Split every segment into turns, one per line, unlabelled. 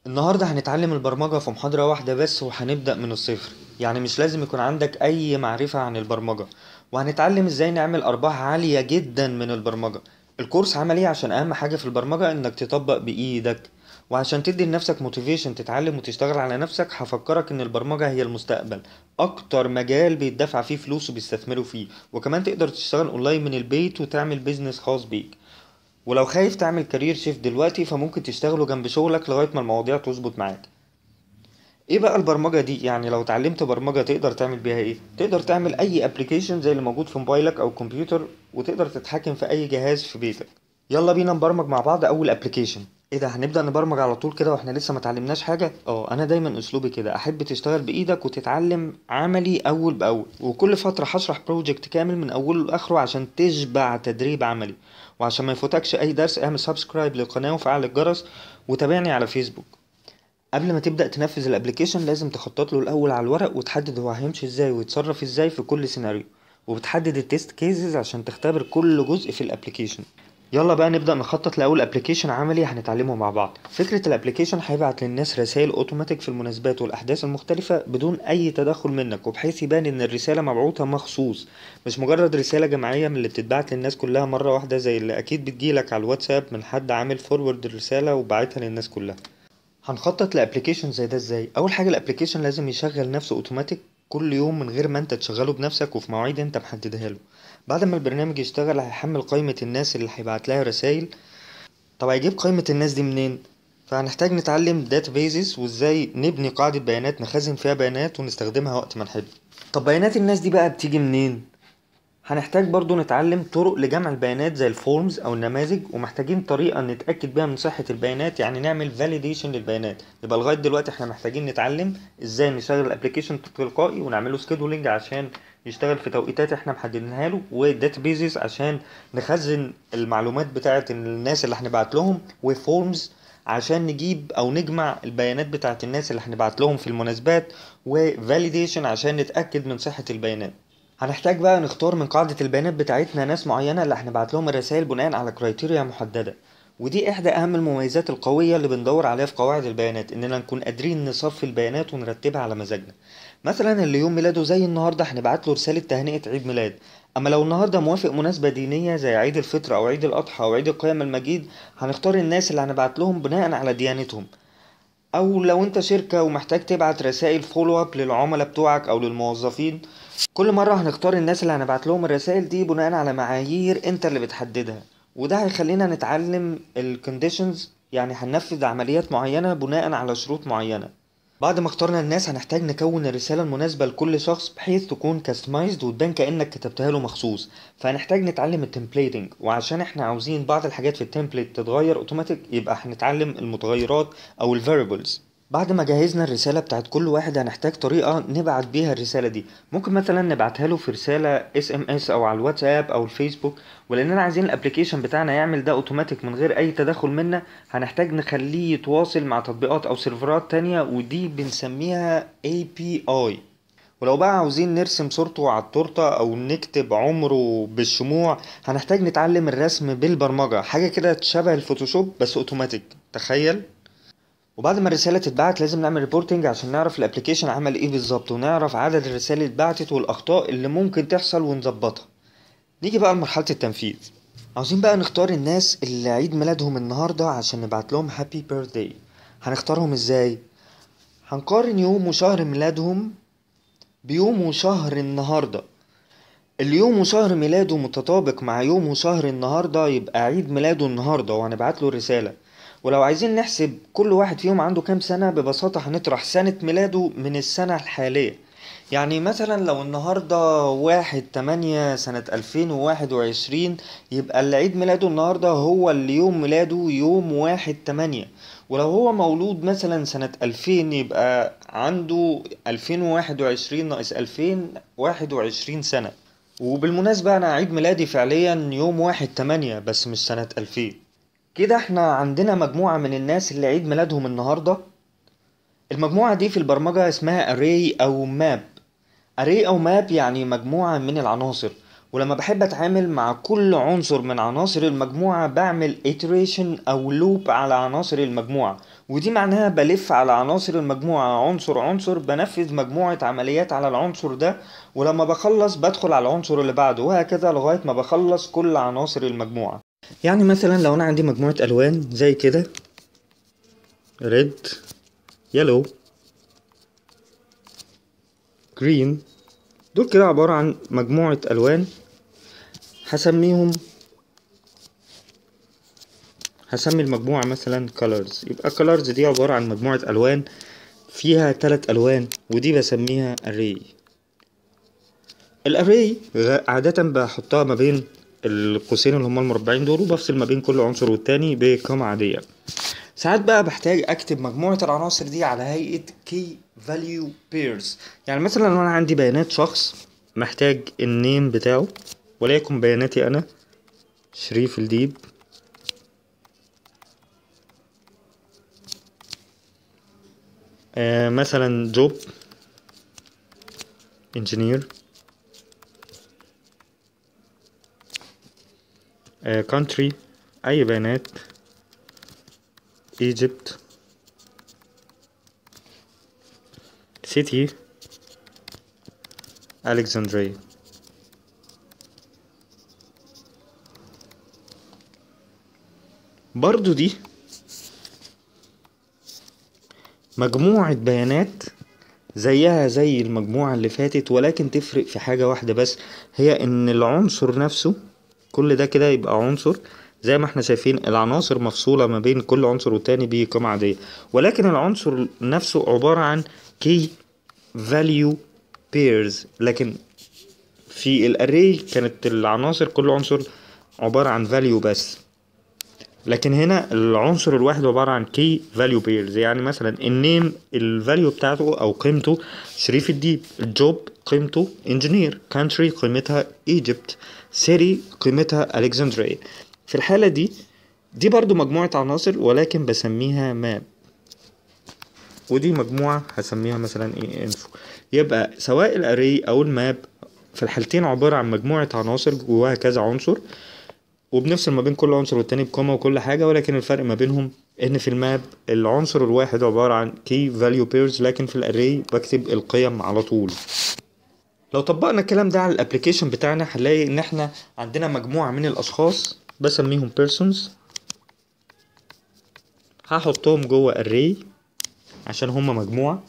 النهاردة هنتعلم البرمجة في محاضرة واحدة بس، وهنبدأ من الصفر. يعني مش لازم يكون عندك أي معرفة عن البرمجة، وهنتعلم ازاي نعمل أرباح عالية جدا من البرمجة. الكورس عملي عشان أهم حاجة في البرمجة إنك تطبق بإيدك، وعشان تدي لنفسك موتيفيشن تتعلم وتشتغل على نفسك. هفكرك إن البرمجة هي المستقبل، أكتر مجال بيدفع فيه فلوس وبيستثمروا فيه، وكمان تقدر تشتغل أونلاين من البيت وتعمل بيزنس خاص بيك. ولو خايف تعمل كارير شيفت دلوقتي، فممكن تشتغله جنب شغلك لغاية ما المواضيع تظبط معاك. ايه بقى البرمجة دي؟ يعني لو اتعلمت برمجة تقدر تعمل بيها ايه؟ تقدر تعمل اي ابلكيشن زي اللي موجود في موبايلك او كمبيوتر، وتقدر تتحكم في اي جهاز في بيتك. يلا بينا نبرمج مع بعض اول ابلكيشن. ايه ده، هنبدأ نبرمج على طول كده واحنا لسه ما اتعلمناش حاجة؟ انا دايما اسلوبي كده، احب تشتغل بايدك وتتعلم عملي اول باول، وكل فترة هشرح بروجكت كامل من اوله لاخره عشان تشبع تدريب عملي. وعشان ما يفوتكش اي درس، اعمل سبسكرايب للقناة وفعل الجرس، وتابعني على فيسبوك. قبل ما تبدأ تنفذ الابليكيشن لازم تخطط له الاول على الورق، وتحدد هو هيمشي ازاي ويتصرف ازاي في كل سيناريو، وبتحدد التيست كيسز عشان تختبر كل جزء في الابليكيشن. يلا بقى نبدأ نخطط لأول ابلكيشن عملي هنتعلمه مع بعض. فكرة الابلكيشن هيبعت للناس رسائل اوتوماتيك في المناسبات والأحداث المختلفة بدون أي تدخل منك، وبحيث يبان إن الرسالة مبعوثة مخصوص، مش مجرد رسالة جماعية من اللي بتتبعت للناس كلها مرة واحدة زي اللي أكيد بتجيلك على الواتساب من حد عامل فورورد الرسالة وبعتها للناس كلها. هنخطط لابلكيشن زي ده ازاي؟ اول حاجه الابلكيشن لازم يشغل نفسه اوتوماتيك كل يوم من غير ما انت تشغله بنفسك وفي مواعيد انت محددها له. بعد ما البرنامج يشتغل هيحمل قائمه الناس اللي هيبعت لها رسائل. طب هيجيب قائمه الناس دي منين؟ فهنحتاج نتعلم داتابيزز وازاي نبني قاعده بيانات نخزن فيها بيانات ونستخدمها وقت ما نحب. طب بيانات الناس دي بقى بتيجي منين؟ هنحتاج برضو نتعلم طرق لجمع البيانات زي الفورمز او النماذج، ومحتاجين طريقة نتأكد بيها من صحة البيانات، يعني نعمل فاليديشن للبيانات. يبقى لغاية دلوقتي احنا محتاجين نتعلم ازاي نشغل الابليكيشن تلقائي ونعمله سكيدولينج عشان يشتغل في توقيتات احنا محددينها له، وداتابيزز عشان نخزن المعلومات بتاعة الناس اللي هنبعت لهم، وفورمز عشان نجيب او نجمع البيانات بتاعة الناس اللي هنبعت لهم في المناسبات، وفاليديشن عشان نتأكد من صحة البيانات. هنحتاج بقى نختار من قاعدة البيانات بتاعتنا ناس معينة اللي هنبعت لهم الرسائل بناء على كرايتيريا محددة. ودي احدى اهم المميزات القوية اللي بندور عليها في قواعد البيانات، اننا نكون قادرين نصفي البيانات ونرتبها على مزاجنا. مثلا اللي يوم ميلاده زي النهاردة هنبعت له رسالة تهنئة عيد ميلاد. اما لو النهاردة موافق مناسبة دينية زي عيد الفطر او عيد الاضحى او عيد القيامة المجيد، هنختار الناس اللي هنبعت لهم بناء على ديانتهم. او لو انت شركة ومحتاج تبعت رسائل فولو اب للعملاء بتوعك او للموظفين، كل مرة هنختار الناس اللي هنبعت لهم الرسائل دي بناء على معايير انت اللي بتحددها. وده هيخلينا نتعلم الكونديشنز، يعني هننفذ عمليات معينة بناء على شروط معينة. بعد ما اخترنا الناس هنحتاج نكون الرسالة المناسبة لكل شخص بحيث تكون كاستمايزد وتبان كأنك كتبتها له مخصوص. فهنحتاج نتعلم التمبليتنج، وعشان احنا عاوزين بعض الحاجات في التمبليت تتغير اوتوماتيك، يبقى هنتعلم المتغيرات او الفاريبلز. بعد ما جهزنا الرسالة بتاعت كل واحد هنحتاج طريقة نبعت بيها الرسالة دي. ممكن مثلا نبعتها له في رسالة اس ام اس او على الواتساب او الفيسبوك. ولاننا عايزين الابليكيشن بتاعنا يعمل ده اوتوماتيك من غير اي تدخل منا، هنحتاج نخليه يتواصل مع تطبيقات او سيرفرات تانية، ودي بنسميها API. ولو بقى عاوزين نرسم صورته على التورتة او نكتب عمره بالشموع، هنحتاج نتعلم الرسم بالبرمجة، حاجة كده شبه الفوتوشوب بس اوتوماتيك. تخيل. وبعد ما الرسالة تتبعت لازم نعمل ريبورتنج عشان نعرف الابليكيشن عمل ايه بالظبط، ونعرف عدد الرسائل اللي اتبعتت والاخطاء اللي ممكن تحصل ونظبطها. نيجي بقى لمرحلة التنفيذ. عاوزين بقى نختار الناس اللي عيد ميلادهم النهاردة عشان نبعت لهم هابي بيرثداي. هنختارهم ازاي؟ هنقارن يوم وشهر ميلادهم بيوم وشهر النهاردة. اليوم وشهر ميلاده متطابق مع يوم وشهر النهاردة، يبقى عيد ميلاده النهاردة وهنبعت له الرسالة. ولو عايزين نحسب كل واحد فيهم عنده كام سنة، ببساطة هنطرح سنة ميلاده من السنة الحالية. يعني مثلا لو النهاردة 1/8/2021، يبقى اللي عيد ميلاده النهاردة هو اللي يوم ميلاده يوم 1/8. ولو هو مولود مثلا سنة 2000، يبقى عنده 2021 ناقص 2021 سنة. وبالمناسبة أنا عيد ميلادي فعليا يوم 1/8 بس مش سنة 2000. كده احنا عندنا مجموعة من الناس اللي عيد ميلادهم النهاردة. المجموعة دي في البرمجة اسمها array أو map. array أو map يعني مجموعة من العناصر. ولما بحب أتعامل مع كل عنصر من عناصر المجموعة بعمل iteration أو loop على عناصر المجموعة، ودي معناها بلف على عناصر المجموعة عنصر عنصر، بنفذ مجموعة عمليات على العنصر ده، ولما بخلص بدخل على العنصر اللي بعده، وهكذا لغاية ما بخلص كل عناصر المجموعة. يعني مثلا لو انا عندي مجموعة الوان زي كده red yellow green، دول كده عبارة عن مجموعة الوان، هسمي المجموعة مثلا colors. يبقى colors دي عبارة عن مجموعة الوان فيها 3 الوان، ودي بسميها array. الاري عادة بحطها ما بين القوسين اللي هما المربعين دول، وبفصل ما بين كل عنصر والتاني بقيمة عادية. ساعات بقى بحتاج اكتب مجموعة العناصر دي على هيئة key value pairs. يعني مثلا لو انا عندي بيانات شخص محتاج النيم بتاعه، وليكن بياناتي انا شريف الديب، مثلا job engineer، country اي بيانات Egypt، city Alexandria. برضو دي مجموعة بيانات زيها زي المجموعة اللي فاتت، ولكن تفرق في حاجة واحدة بس، هي ان العنصر نفسه كل ده كده يبقى عنصر. زي ما احنا شايفين العناصر مفصولة ما بين كل عنصر والتاني بقيمة عادية، ولكن العنصر نفسه عبارة عن key value pairs. لكن في الاري كانت العناصر كل عنصر عبارة عن value بس، لكن هنا العنصر الواحد عبارة عن key value pairs. يعني مثلا النيم الفاليو بتاعته او قيمته شريف الديب، الجوب قيمته engineer، country قيمتها Egypt، city قيمتها Alexandria. في الحالة دي برضو مجموعة عناصر ولكن بسميها map، ودي مجموعة هسميها مثلا ايه info. يبقى سواء الاري او الماب في الحالتين عبارة عن مجموعة عناصر جواها كذا عنصر، وبنفصل ما بين كل عنصر والتاني بكومة وكل حاجة، ولكن الفرق ما بينهم ان في الماب العنصر الواحد عبارة عن key value pairs، لكن في الاري بكتب القيم على طول. لو طبقنا الكلام ده على الابليكيشن بتاعنا هنلاقي ان احنا عندنا مجموعة من الاشخاص بسميهم persons، هحطهم جوه array عشان هما مجموعة.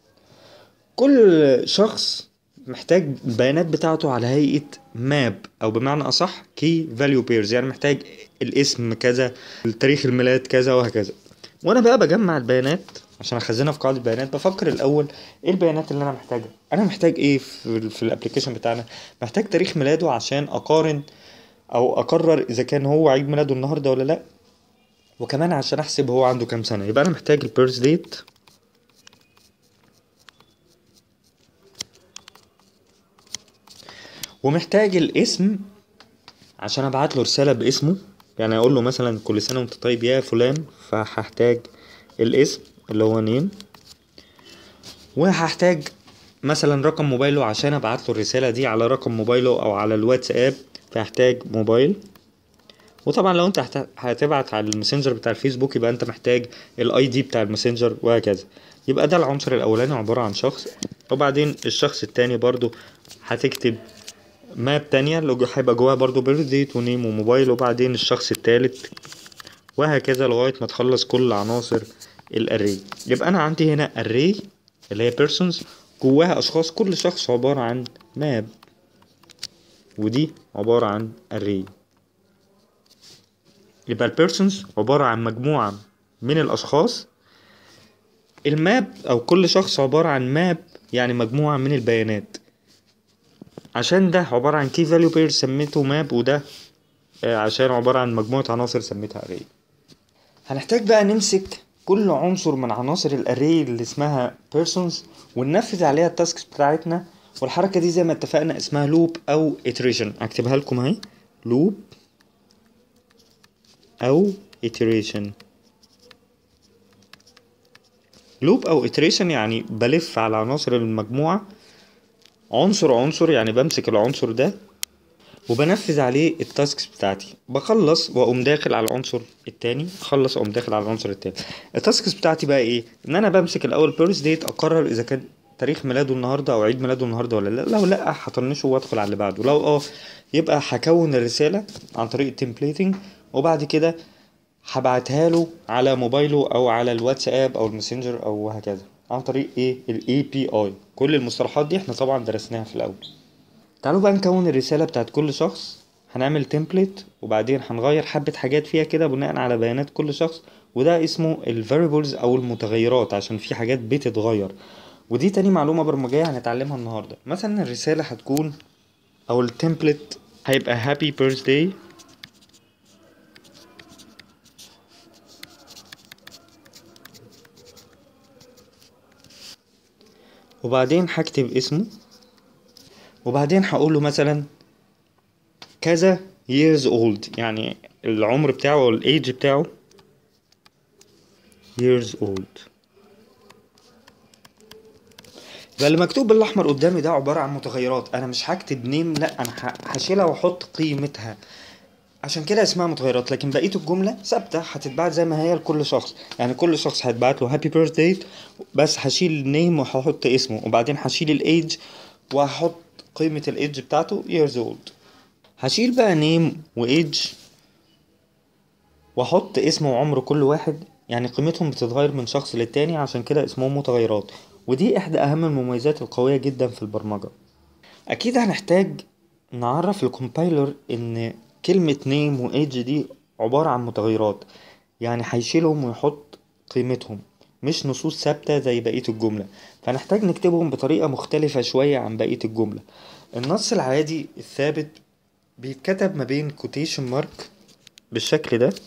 كل شخص محتاج البيانات بتاعته على هيئة ماب، او بمعنى اصح key value pairs، يعني محتاج الاسم كذا، التاريخ الميلاد كذا، وهكذا. وانا بقى بجمع البيانات عشان اخزنها في قاعدة بيانات، بفكر الاول ايه البيانات اللي انا محتاجها. انا محتاج ايه في الابليكيشن بتاعنا؟ محتاج تاريخ ميلاده عشان اقارن او اقرر اذا كان هو عيد ميلاده النهارده ولا لا، وكمان عشان احسب هو عنده كام سنة. يبقى انا محتاج البيرث ديت، ومحتاج الاسم عشان ابعت له رسالة باسمه، يعني اقول له مثلا كل سنة وانت طيب يا فلان، فهحتاج الاسم اللي هو نيم. وهحتاج مثلا رقم موبايله عشان ابعت له الرسالة دي على رقم موبايله او على الواتساب، فهحتاج موبايل. وطبعا لو انت هتبعت على الماسنجر بتاع الفيسبوك يبقى انت محتاج الاي دي بتاع الماسنجر، وهكذا. يبقى ده العنصر الاولاني عبارة عن شخص، وبعدين الشخص التاني برضو هتكتب ماب تانية اللي هيبقى جواها برضو بيرث ديت ونيم وموبايل، وبعدين الشخص التالت، وهكذا لغاية ما تخلص كل عناصر الاري. يبقى انا عندي هنا array اللي هي persons جواها اشخاص، كل شخص عبارة عن ماب، ودي عبارة عن array. يبقى البيرسونز عبارة عن مجموعة من الاشخاص، الماب او كل شخص عبارة عن ماب يعني مجموعة من البيانات. عشان ده عبارة عن key value pair سميته ماب، وده عشان عبارة عن مجموعة عناصر سميتها array. هنحتاج بقى نمسك كل عنصر من عناصر الاري اللي اسمها persons وننفذ عليها التاسكس بتاعتنا، والحركة دي زي ما اتفقنا اسمها loop او iteration. اكتبها لكم اهي، loop او iteration. loop او iteration يعني بلف على عناصر المجموعة عنصر عنصر، يعني بمسك العنصر ده وبنفذ عليه التاسكس بتاعتي، بخلص واقوم داخل على العنصر التاني، اخلص واقوم داخل على العنصر التاني. التاسكس بتاعتي بقى ايه؟ ان انا بمسك الاول بيرث ديت، اقرر اذا كان تاريخ ميلاده النهارده او عيد ميلاده النهارده ولا لا. لو لا هطنشه وادخل على اللي بعده. لو يبقى هكون الرساله عن طريق التمبليتنج، وبعد كده هبعتها له على موبايله او على الواتساب او الماسنجر او هكذا عن طريق ايه؟ الاي بي اي. كل المصطلحات دي احنا طبعا درسناها في الاول. تعالوا بقى نكون الرسالة بتاعت كل شخص. هنعمل تمبلت وبعدين هنغير حبة حاجات فيها كده بناء على بيانات كل شخص، وده اسمه ال variables او المتغيرات عشان في حاجات بتتغير. ودي تاني معلومة برمجية هنتعلمها النهاردة. مثلا الرسالة هتكون او التمبلت هيبقى happy birthday، وبعدين هكتب اسمه، وبعدين هقوله مثلا كذا years old، يعني العمر بتاعه او الايج بتاعه years old. فاللي مكتوب بالاحمر قدامي ده عباره عن متغيرات. انا مش هكتب نيم، لا انا هشيلها واحط قيمتها، عشان كده اسمها متغيرات. لكن بقيه الجمله ثابته هتتبعت زي ما هي لكل شخص. يعني كل شخص هيتبعت له هابي بيرث داي، بس هشيل النيم وهحط اسمه، وبعدين هشيل الايج وهحط قيمه الايج بتاعته years old. هشيل بقى نيم وايج واحط اسم وعمر كل واحد، يعني قيمتهم بتتغير من شخص للتاني، عشان كده اسمهم متغيرات. ودي احدى اهم المميزات القوية جدا في البرمجة. اكيد هنحتاج نعرف الكومبايلر ان كلمة نيم وايدج دي عبارة عن متغيرات، يعني هيشيلهم ويحط قيمتهم، مش نصوص ثابتة زي بقية الجملة. فنحتاج نكتبهم بطريقة مختلفة شوية عن بقية الجملة. النص العادي الثابت بيتكتب ما بين كوتيشن مارك بالشكل ده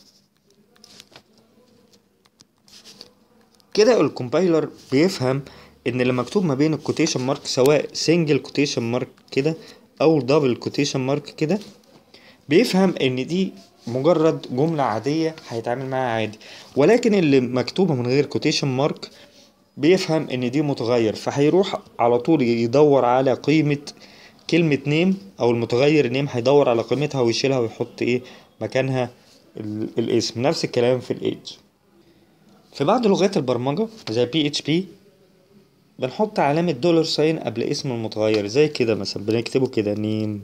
كده. الكومبايلر بيفهم ان اللي مكتوب ما بين الكوتيشن مارك، سواء سنجل كوتيشن مارك كده او دبل كوتيشن مارك كده، بيفهم ان دي مجرد جملة عادية هيتعامل معاها عادي. ولكن اللي مكتوبة من غير كوتيشن مارك بيفهم ان دي متغير، فهيروح على طول يدور على قيمة كلمة نيم او المتغير نيم، هيدور على قيمتها ويشيلها ويحط ايه مكانها الاسم. نفس الكلام في الايدج. في بعض لغات البرمجة زي PHP بنحط علامة دولار ساين قبل اسم المتغير، زي كده مثلا بنكتبه كده نيم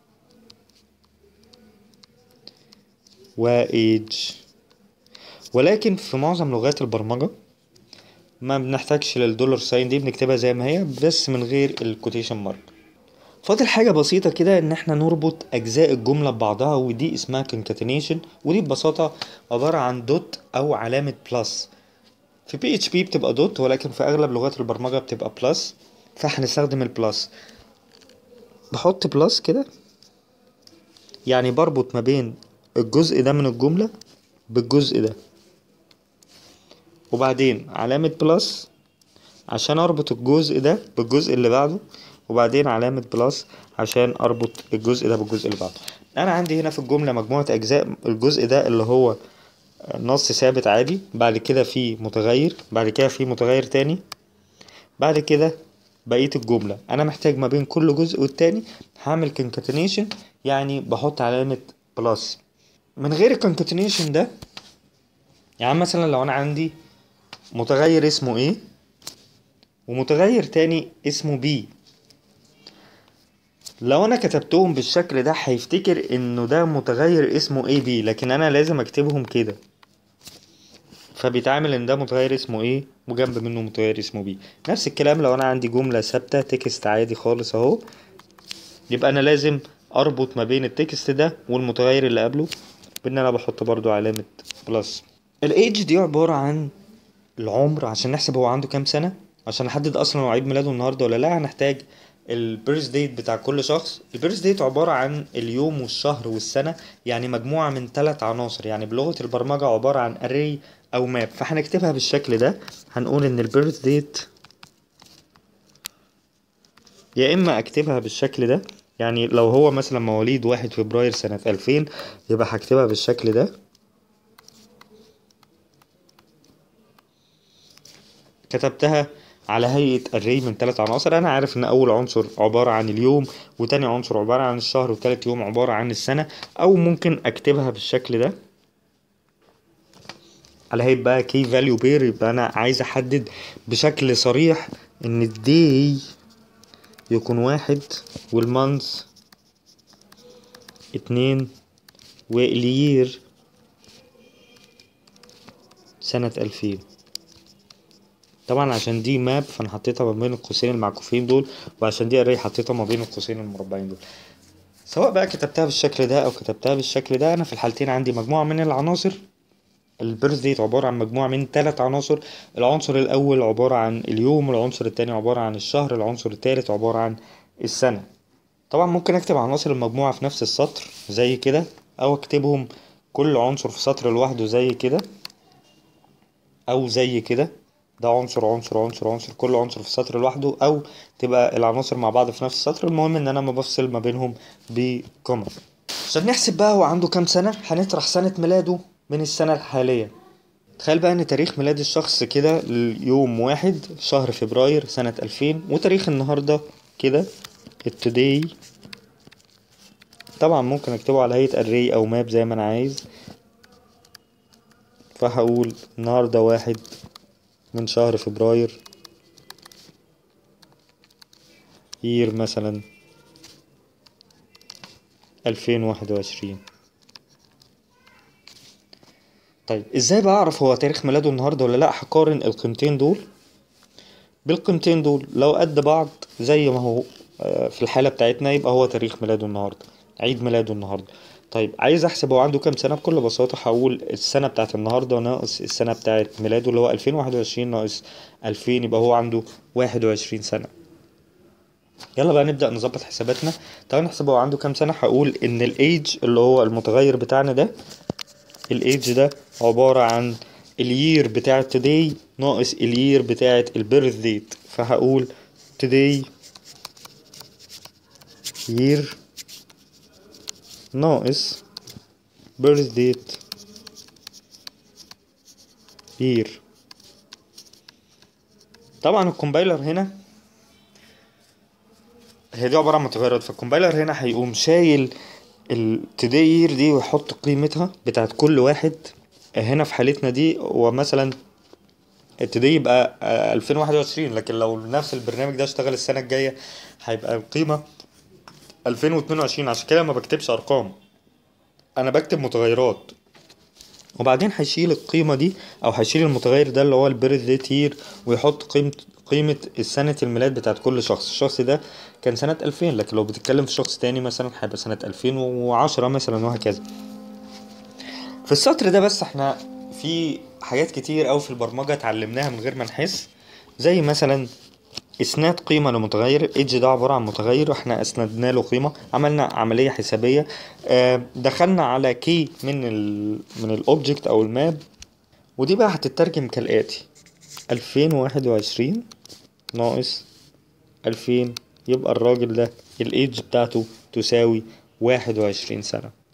وايج. ولكن في معظم لغات البرمجة ما بنحتاجش للدولار ساين دي، بنكتبها زي ما هي بس من غير الكوتيشن مارك. فاضل حاجة بسيطة كده ان احنا نربط اجزاء الجملة ببعضها، ودي اسمها concatenation. ودي ببساطة عبارة عن دوت او علامة بلس. في PHP بتبقى دوت، ولكن في اغلب لغات البرمجة بتبقى بلس، فهنستخدم البلس. بحط بلس كده، يعني بربط ما بين الجزء ده من الجملة بالجزء ده، وبعدين علامة بلس عشان اربط الجزء ده بالجزء اللي بعده، وبعدين علامة بلس عشان اربط الجزء ده بالجزء اللي بعده. انا عندي هنا في الجملة مجموعة اجزاء. الجزء ده اللي هو نص ثابت عادي، بعد كده في متغير، بعد كده في متغير تاني، بعد كده بقية الجملة. انا محتاج ما بين كل جزء والتاني هعمل concatenation، يعني بحط علامة بلس. من غير الكونكاتينيشن ده، يعني مثلا لو انا عندي متغير اسمه A ومتغير تاني اسمه B، لو انا كتبتهم بالشكل ده هيفتكر انه ده متغير اسمه AB، لكن انا لازم اكتبهم كده، فبيتعامل ان ده متغير اسمه A وجنب منه متغير اسمه B. نفس الكلام لو انا عندي جملة ثابتة تكست عادي خالص اهو، يبقى انا لازم اربط ما بين التكست ده والمتغير اللي قبله بان انا بحط برضو علامة بلس. الايدج دي عبارة عن العمر، عشان نحسب هو عنده كام سنة. عشان نحدد اصلا هو عيد ميلاده النهاردة ولا لا هنحتاج البيرث ديت بتاع كل شخص. البيرث ديت عبارة عن اليوم والشهر والسنة، يعني مجموعة من 3 عناصر. يعني بلغة البرمجة عبارة عن array او ماب. فهنكتبها بالشكل ده، هنقول ان البيرث ديت، يا اما اكتبها بالشكل ده، يعني لو هو مثلا مواليد 1 فبراير سنة 2000 يبقى هكتبها بالشكل ده. كتبتها على هيئة array من 3 عناصر. انا عارف ان اول عنصر عبارة عن اليوم، وتاني عنصر عبارة عن الشهر، وتالت يوم عبارة عن السنة. او ممكن اكتبها بالشكل ده على هيئة بقى key value pair. يبقى انا عايز احدد بشكل صريح ان الداي يكون 1 والمانث 2 واليير سنة 2000. طبعا عشان دي ماب فانا حطيتها ما بين القوسين المعكوفين دول، وعشان دي array حطيتها ما بين القوسين المربعين دول. سواء بقى كتبتها بالشكل ده او كتبتها بالشكل ده، انا في الحالتين عندي مجموعة من العناصر. البيرث ديت عبارة عن مجموعة من 3 عناصر. العنصر الاول عبارة عن اليوم، العنصر التاني عبارة عن الشهر، العنصر التالت عبارة عن السنة. طبعا ممكن اكتب عناصر المجموعة في نفس السطر زي كده، او اكتبهم كل عنصر في سطر لوحده زي كده، او زي كده. ده عنصر عنصر عنصر عنصر، كل عنصر في سطر لوحده، او تبقى العناصر مع بعض في نفس السطر. المهم ان انا ما بفصل ما بينهم بكوما. عشان نحسب بقى هو عنده كام سنة، هنطرح سنة ميلاده من السنة الحالية. تخيل بقى ان تاريخ ميلاد الشخص كده يوم 1 شهر فبراير سنة 2000، وتاريخ النهاردة كده التوداي. طبعا ممكن اكتبه على هيئة array او ماب زي ما انا عايز. فهقول النهاردة 1 من شهر فبراير، يير مثلا 2021. طيب ازاي بقى اعرف هو تاريخ ميلاده النهاردة ولا لا؟ هقارن القيمتين دول بالقيمتين دول، لو قد بعض زي ما هو في الحالة بتاعتنا يبقى هو تاريخ ميلاده النهاردة، عيد ميلاده النهاردة. طيب عايز احسب هو عنده كام سنة، بكل بساطة هقول السنة بتاعت النهاردة ناقص السنة بتاعت ميلاده اللي هو 2021 ناقص 2000، يبقى هو عنده 21 سنة. يلا بقى نبدأ نظبط حساباتنا. تعالوا نحسب هو عنده كام سنة. هقول ان الايدج اللي هو المتغير بتاعنا ده، الايدج ده عبارة عن اليير بتاع today ناقص اليير بتاعة البيرث ديت. فهقول today year ناقص birth date year. طبعا الكومبايلر هنا هي دي عبارة عن متغيرات، فالكومبايلر هنا هيقوم شايل ال today year دي ويحط قيمتها بتاعت كل واحد. هنا في حالتنا دي ومثلا today يبقى 2021، لكن لو نفس البرنامج ده اشتغل السنة الجاية هيبقى القيمة 2022. عشان كده ما بكتبش ارقام، انا بكتب متغيرات. وبعدين هيشيل القيمة دي او هيشيل المتغير ده اللي هو البيرث ديت يير، ويحط قيمة السنة الميلاد بتاعت كل شخص. الشخص ده كان سنة 2000، لكن لو بتتكلم في شخص تاني مثلا هيبقى سنة 2010 مثلا، وهكذا. في السطر ده بس احنا في حاجات كتير اوي في البرمجة اتعلمناها من غير ما نحس، زي مثلا اسناد قيمة لمتغير. ايدج ده عبارة عن متغير واحنا اسندنا له قيمة، عملنا عملية حسابية. دخلنا على كي من الاوبجكت او الماب، ودي بقى هتترجم كالآتي: 2021 ناقص 2000، يبقى الراجل ده الايدج بتاعته تساوي 21 سنة.